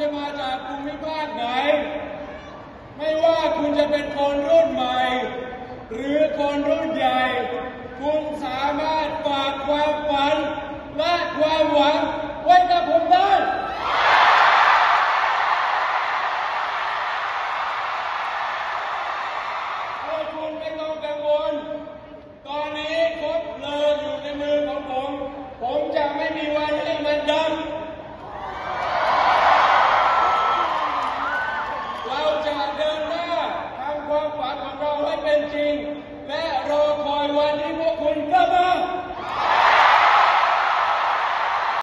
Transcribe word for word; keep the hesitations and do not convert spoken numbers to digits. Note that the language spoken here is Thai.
มาจากภูมิภาคไหนไม่ว่าคุณจะเป็นคนรุ่นใหม่หรือคนรุ่นใหญ่คุณสามารถฝากความฝันและความหวัง